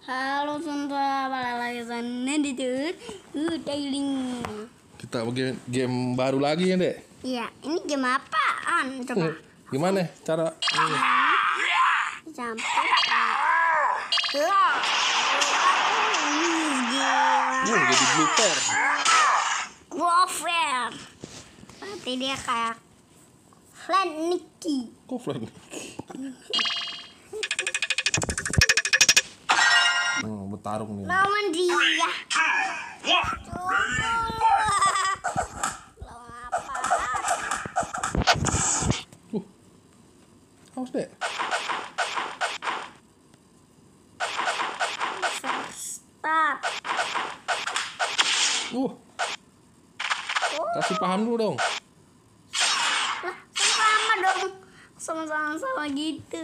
Halo semua, balik lagi sana di Tailing. Kita game baru lagi ya, Dek? Iya, ini game apaan? Coba. Gimana cara Campur. jadi blooper. Warfare. Nanti dia kayak Flan Nicky. Kok flan? Oh, bertarung nih. Lawan dia. Haus, Dek. Start. Kasih paham dulu dong. Lah, sama dong. Sama-sama gitu.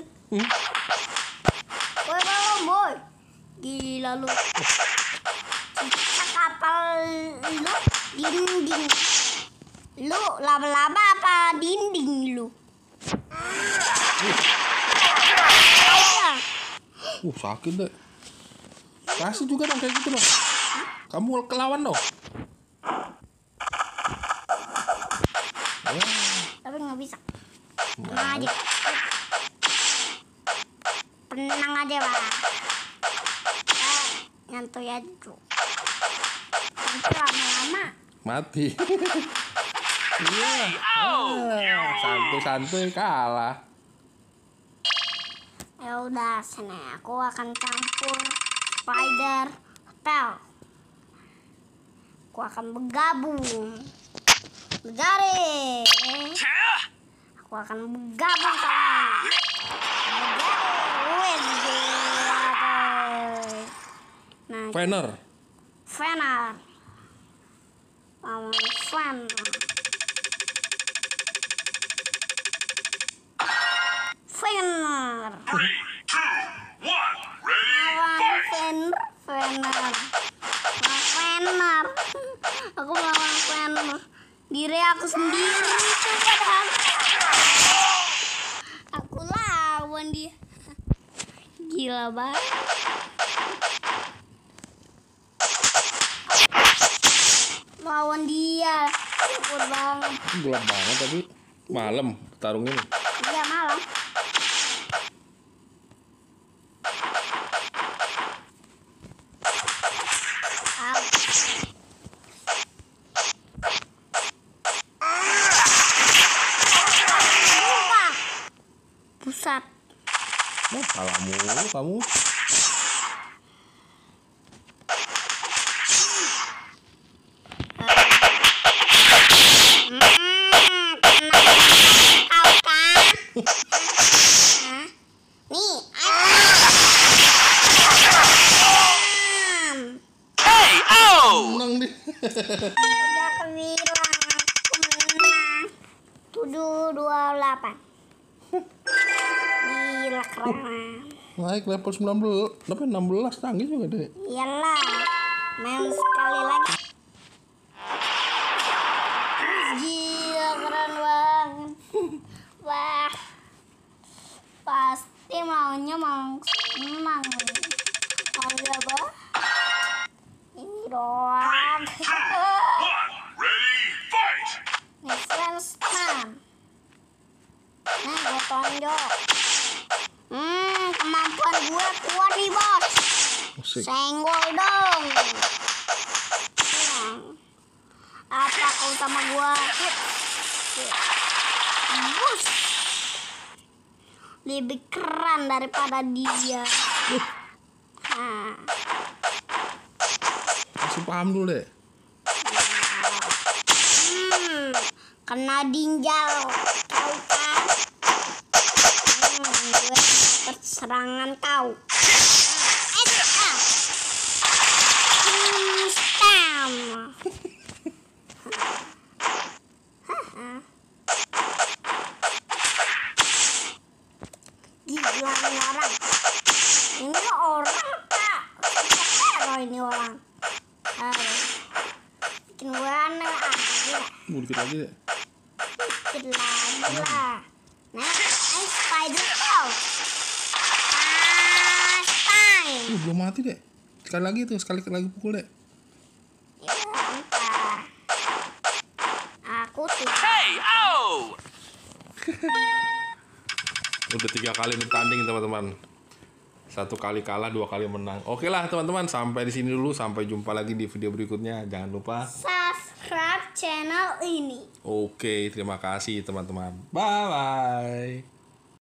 Boy, boy. Gila lu. Cicak kapal lu dinding. Lu laba-laba apa dinding lu? Sakit, Dek. Kasih juga dong kayak gitu dong. Kamu kelawan dong. Tapi nggak bisa. Tenang aja. Tenang aja, Pak. Nyantai aja. Nanti lama-lama Mati. Iya. Santuy-santuy kalah. ya udah, sini aku akan campur spider spell. Aku akan bergabung. Bergaring. Aku akan bergabung sama nah, Fener. Fener. Lawan Fener. Fener. 3, 2, 1, ready, Lawan fight! Fener. Fener. Aku melawan Fener. Diri aku sendiri itu padahal. Aku lawan dia. Gila banget. Lawan dia. Cepet banget. Gelap banget tapi malam tarung ini. Iya, malam. Pusat. Kalah mulu kamu. Menang deh. Udah kebilang aku menang 7-28. Gila keren. Naik level 19, tapi 16 canggih juga, Dek. Iyalah, main sekali lagi. Gila keren banget. Wah, pasti maunya mau menang. Mau apa? Ini doang. 1, ready, fight! Nih, Friendsman. Nah, gue tonjok. Kemampuan gue kuat nih, bos. Asik. Senggol dong. Apa kau sama gue? Bus. Lebih keren daripada dia. Nah. Kasih paham dulu, Dek. Kena dinjal. Tahu kan? Gue serangan kau. Stam. Gila ini orang. Ini orang Pak. Siapa ini orang? Bikin gue aneh aja. Dikit lagi, Dek. Dikit lagi lah. Nah, spider spell. Time. belum mati deh. Sekali lagi pukul deh. Ya, entar. Aku tuh. Udah 3 kali bertanding teman-teman. 1 kali kalah, 2 kali menang. Oke lah teman-teman, sampai di sini dulu. Sampai jumpa lagi di video berikutnya. Jangan lupa Subscribe channel ini. Oke, terima kasih teman-teman. Bye bye.